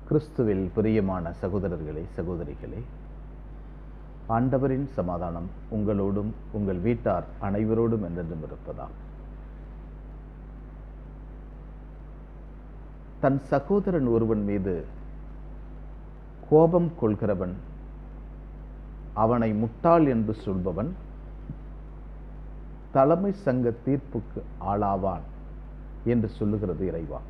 கிறிஸ்துவில் பிரியமான சகோதரர்களே, சகோதரிகளே, ஆண்டவரின் சமாதானம் உங்களோடும் உங்கள் வீட்டார் அனைவரோடும் என்றென்றும் இருப்பதாக. தன் சகோதரன் ஒருவன் மீது கோபம் கொள்கிறவன், அவனை முட்டாள் என்று சொல்பவன் தலைமை சங்க தீர்ப்புக்கு ஆளாவான் என்று சொல்லுகிறது இறைவாக்கு.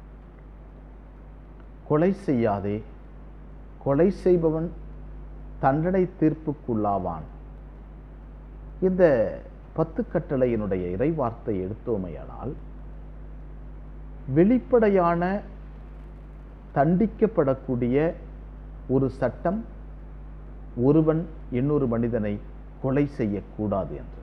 கொலை செய்யாதே, கொலை செய்பவன் தண்டனை தீர்ப்புக்குள்ளாவான். இந்த 10 கட்டளையினுடைய இறைவார்த்தை எடுத்தோமையானால், வெளிப்படையான தண்டிக்கப்படக்கூடிய ஒரு சட்டம் ஒருவன் இன்னொரு மனிதனை கொலை செய்யக்கூடாது என்று.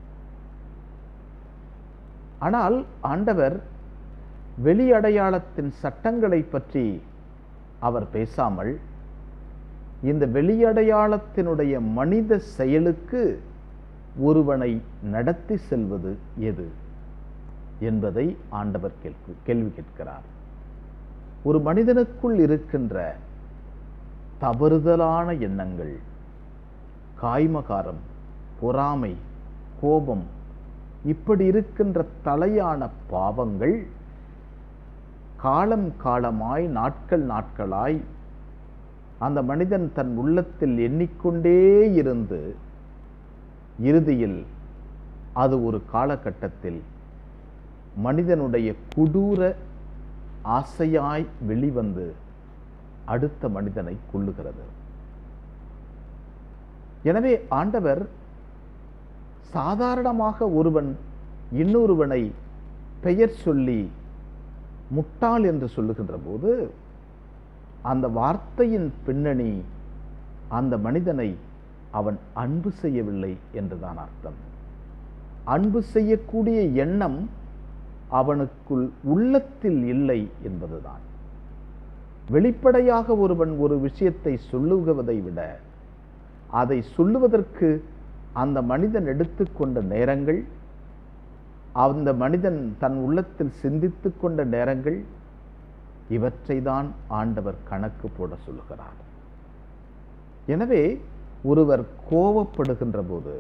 ஆனால் ஆண்டவர் வெளியடையாளத்தின் சட்டங்களை பற்றி அவர் பேசாமல், இந்த வெளியடையாளத்தினுடைய மனித செயலுக்கு ஒருவனை நடத்தி செல்வது எது என்பதை ஆண்டவர் கேள்வி கேட்கிறார். ஒரு மனிதனுக்குள் இருக்கின்ற தவறுதலான எண்ணங்கள், காய்மகாரம், பொறாமை, கோபம், இப்படி இருக்கின்ற தலையான பாவங்கள் காலம் காலமாய், நாட்கள் நாட்களாய் அந்த மனிதன் தன் உள்ளத்தில் எண்ணிக்கொண்டே இருந்து இறுதியில் அது ஒரு காலகட்டத்தில் மனிதனுடைய கொடூர ஆசையாய் வெளிவந்து அடுத்த மனிதனை கொல்லுகிறது. எனவே ஆண்டவர் சாதாரணமாக ஒருவன் இன்னொருவனை பெயர் சொல்லி முட்டாள் என்று சொல்லுகின்ற போது, அந்த வார்த்தையின் பின்னணி அந்த மனிதனை அவன் அன்பு செய்யவில்லை என்றுதான் அர்த்தம். அன்பு செய்யக்கூடிய எண்ணம் அவனுக்குள் உள்ளத்தில் இல்லை என்பதுதான். வெளிப்படையாக ஒருவன் ஒரு விஷயத்தை சொல்லுவதை விட, அதை சொல்லுவதற்கு அந்த மனிதன் எடுத்துக்கொண்ட நேரங்கள், அந்த மனிதன் தன் உள்ளத்தில் சிந்தித்து கொண்ட நேரங்கள், இவற்றை தான் ஆண்டவர் கணக்கு போட சொல்லுகிறார். எனவே ஒருவர் கோபப்படுகின்ற போது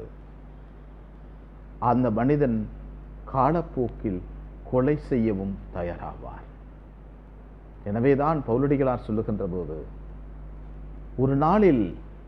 அந்த மனிதன் காலப்போக்கில் கொலை செய்யவும் தயாராவார். எனவேதான் பவுலடிகளார் சொல்லுகின்ற போது, ஒரு நாளில்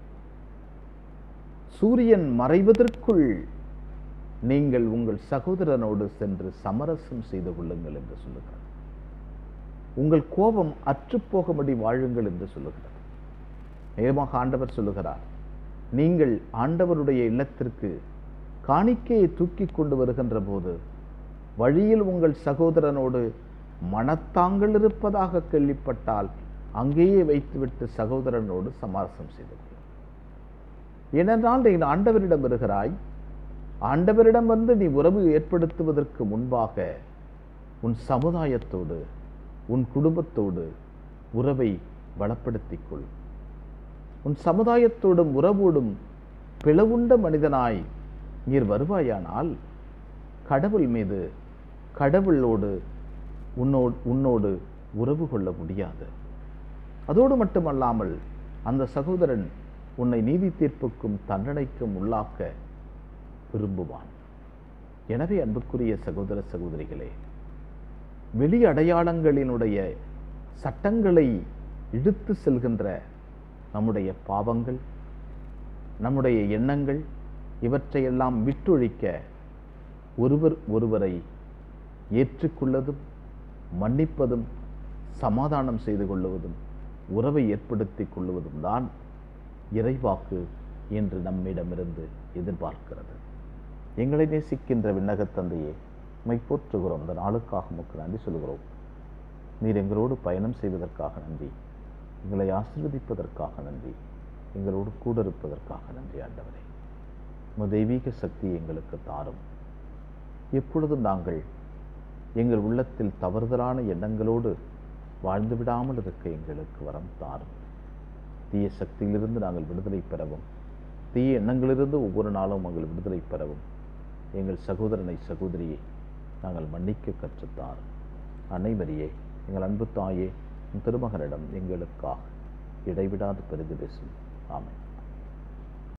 சூரியன் மறைவதற்குள் நீங்கள் உங்கள் சகோதரனோடு சென்று சமரசம் செய்து கொள்ளுங்கள் என்று சொல்லுகிறார். உங்கள் கோபம் அற்றுப்போகும்படி வாழுங்கள் என்று சொல்லுகிறார். நேரமாக ஆண்டவர் சொல்லுகிறார், நீங்கள் ஆண்டவருடைய இல்லத்திற்கு காணிக்கையை தூக்கி கொண்டு வருகின்ற போது வழியில் உங்கள் சகோதரனோடு மனத்தாங்கள் இருப்பதாக கேள்விப்பட்டால் அங்கேயே வைத்துவிட்டு சகோதரனோடு சமரசம் செய்து கொள்ளுங்கள். ஏனென்றால் நீ ஆண்டவரிடம் வருகிறாய், ஆண்டவரிடம் வந்து நீ உறவு ஏற்படுத்துவதற்கு முன்பாக உன் சமுதாயத்தோடு, உன் குடும்பத்தோடு உறவை பலப்படுத்திக் கொள். உன் சமுதாயத்தோடும் உறவோடும் பிளவுண்ட மனிதனாய் நீர் வருவாயானால், கடவுள் மீது, கடவுளோடு உன்னோடு உறவு கொள்ள முடியாது. அதோடு மட்டுமல்லாமல் அந்த சகோதரன் உன்னை நீதி தீர்ப்புக்கும் தண்டனைக்கும் உள்ளாக்க விரும்புவான். எனவே அன்புக்குரிய சகோதர சகோதரிகளே, வெளி அடையாளங்களினுடைய சட்டங்களை இழுத்து செல்கின்ற நம்முடைய பாவங்கள், நம்முடைய எண்ணங்கள், இவற்றையெல்லாம் விட்டொழிக்க ஒருவரை ஏற்றுக்கொள்ளதும், மன்னிப்பதும், சமாதானம் செய்து கொள்வதும், உறவை ஏற்படுத்திக் கொள்வதும் தான் இறைவாக்கு என்று நம்மிடமிருந்து எதிர்பார்க்கிறது. எங்களை நேசிக்கின்ற விண்ணகத் தந்தையே, உம்மை போற்றுகிறோம். இந்த நாளுக்காக உமக்கு நன்றி சொல்கிறோம். நீர் எங்களோடு பயணம் செய்வதற்காக நன்றி, எங்களை ஆசீர்வதிப்பதற்காக நன்றி, எங்களோடு கூட இருப்பதற்காக நன்றி. ஆண்டவரே, உமது தெய்வீக சக்தி எங்களுக்கு தாரும். எப்பொழுதும் நாங்கள் எங்கள் உள்ளத்தில் தவறுதலான எண்ணங்களோடு வாழ்ந்து விடாமல் இருக்க எங்களுக்கு வரம் தாரும். தீய சக்தியிலிருந்து நாங்கள் விடுதலை பெறவும், தீய எண்ணங்களிலிருந்து ஒவ்வொரு நாளும் நாங்கள் விடுதலை பெறவும், எங்கள் சகோதரனை சகோதரியை நாங்கள் மன்னிக்க கற்றுத்தார். அன்னை மரியே, எங்கள் அன்பு தாயே, திருமகனிடம் எங்களுக்காக இடைவிடாது பெருகு பேசும். ஆமென்.